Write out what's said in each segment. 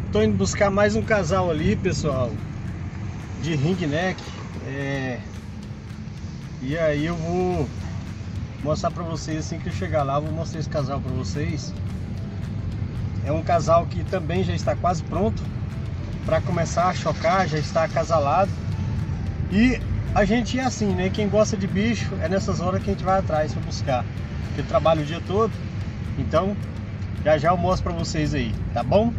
Tô indo buscar mais um casal ali, pessoal, de ringneck. E aí eu vou mostrar pra vocês assim que eu chegar lá. Eu vou mostrar esse casal pra vocês. É um casal que também já está quase pronto para começar a chocar, já está acasalado. E a gente é assim, né? Quem gosta de bicho é nessas horas que a gente vai atrás para buscar, porque trabalha o dia todo. Então já já eu mostro para vocês aí, tá bom?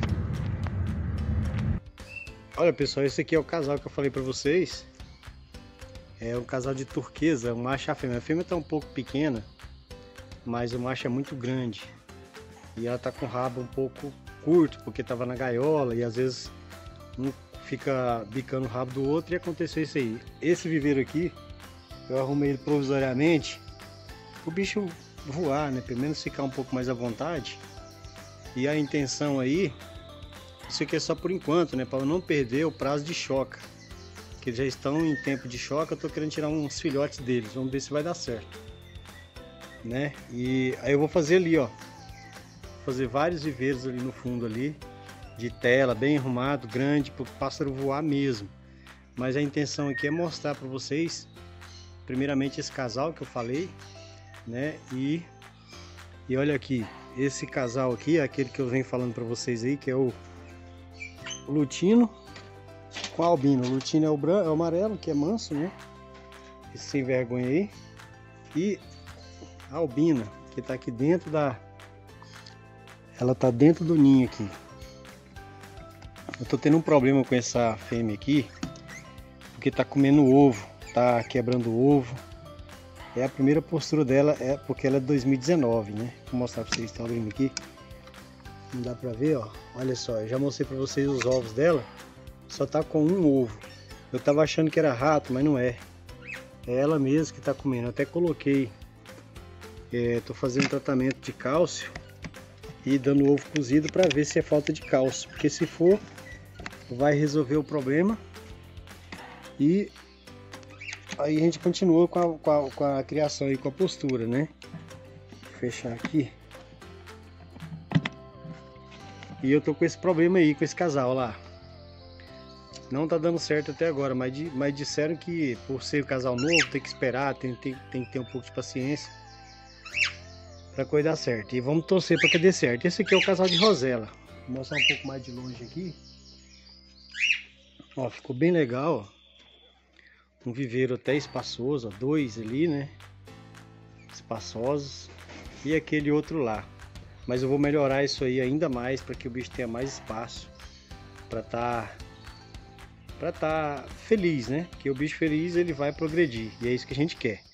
Olha, pessoal, esse aqui é o casal que eu falei para vocês. É um casal de turquesa, um macho e a fêmea. A fêmea tá um pouco pequena, mas o macho é muito grande. E ela tá com o rabo um pouco curto, porque tava na gaiola e às vezes um fica bicando o rabo do outro, e aconteceu isso aí. Esse viveiro aqui, eu arrumei ele provisoriamente o bicho voar, né? Pelo menos ficar um pouco mais à vontade. E a intenção aí, isso aqui é só por enquanto, né? Para eu não perder o prazo de choca. Que eles já estão em tempo de choca, eu tô querendo tirar uns filhotes deles. Vamos ver se vai dar certo, né? E aí eu vou fazer ali, ó. Fazer vários viveiros ali no fundo ali, de tela, bem arrumado, grande, para o pássaro voar mesmo. Mas a intenção aqui é mostrar para vocês, primeiramente esse casal que eu falei, né? E olha aqui, esse casal aqui é aquele que eu venho falando para vocês aí, que é o lutino com albino. O lutino é o branco, é o amarelo, que é manso, né? Esse sem vergonha aí. E a albina, que tá aqui dentro da... Ela tá dentro do ninho aqui. Eu tô tendo um problema com essa fêmea aqui, porque tá comendo ovo, tá quebrando o ovo. É a primeira postura dela, é porque ela é de 2019, né? Vou mostrar pra vocês, estão abrindo aqui. Não dá pra ver, ó. Olha só, eu já mostrei pra vocês os ovos dela. Só tá com um ovo. Eu tava achando que era rato, mas não é. É ela mesma que tá comendo. Eu até coloquei, tô fazendo tratamento de cálcio e dando ovo cozido para ver se é falta de cálcio, porque se for, vai resolver o problema. E aí a gente continua com a criação e com a postura, né? Vou fechar aqui. E eu tô com esse problema aí com esse casal, ó lá. Não tá dando certo até agora, mas disseram que por ser um casal novo tem que esperar, tem que ter um pouco de paciência pra coisa dar certo. E vamos torcer para que dê certo. Esse aqui é o casal de Rosella. Vou mostrar um pouco mais de longe aqui. Ó, ficou bem legal, ó. Um viveiro até espaçoso, ó, dois ali, né? Espaçosos. E aquele outro lá. Mas eu vou melhorar isso aí ainda mais para que o bicho tenha mais espaço para tá feliz, né? Porque o bicho feliz ele vai progredir e é isso que a gente quer.